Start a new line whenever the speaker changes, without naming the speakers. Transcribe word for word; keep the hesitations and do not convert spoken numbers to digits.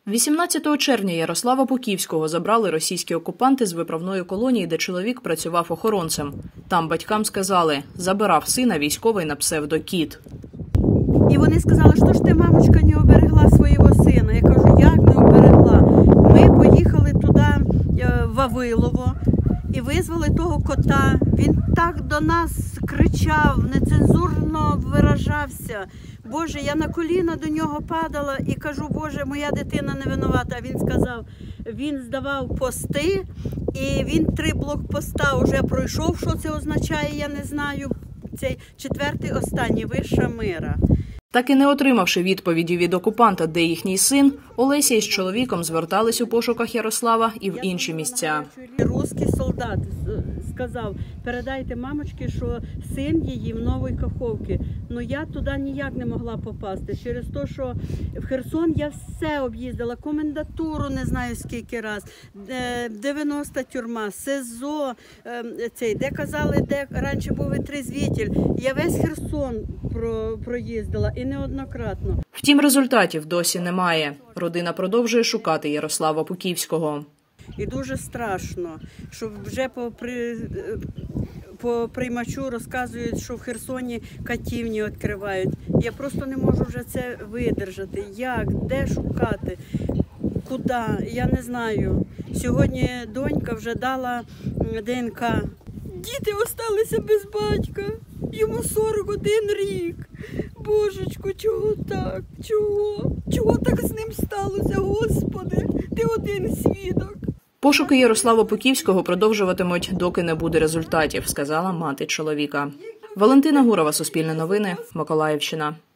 вісімнадцятого червня Ярослава Пуківського забрали російські окупанти з виправної колонії, де чоловік працював охоронцем. Там батькам сказали, забирав сина військовий на псевдо Кіт.
І вони сказали, що ж ти, мамочка, не оберегла свого сина. Я кажу, як не оберегла? Ми поїхали туди, в Вавилово, і визвали того кота. Він так до нас кричав, нецензурно виражався. Боже, я на коліна до нього падала і кажу, Боже, моя дитина не винувата. А він сказав, він здавав пости, і він три блокпоста вже пройшов. Що це означає, я не знаю. Цей четвертий останній, вища мира.
Так і не отримавши відповіді від окупанта, де їхній син, Олеся із чоловіком звертались у пошуках Ярослава і в інші місця.
Русський солдат сказав, передайте мамочці, що син її в Новій Каховці. Ну я туди ніяк не могла попасти, через те, що в Херсон я все об'їздила, комендатуру не знаю скільки раз, дев'яноста тюрма, СИЗО, цей, де казали, де раніше був витрезвитель. Я весь Херсон про, проїздила і неоднократно.
Втім, результатів досі немає. Родина продовжує шукати Ярослава Пуківського.
І дуже страшно, що вже по, при, по приймачу розказують, що в Херсоні катівні відкривають. Я просто не можу вже це видержати. Як? Де шукати? Куди? Я не знаю. Сьогодні донька вже дала ДНК. Діти залишилися без батька. Йому сорок один рік. Божечко, чого так? Чого? Чого так з ним сталося, Господи? Ти один свідок.
Пошуки Ярослава Пуківського продовжуватимуть, доки не буде результатів, сказала мати чоловіка. Валентина Гурова, Суспільне новини, Миколаївщина.